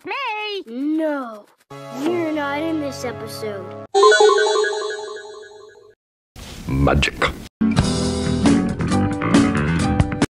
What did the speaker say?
with me. No, you're not in this episode. Magic.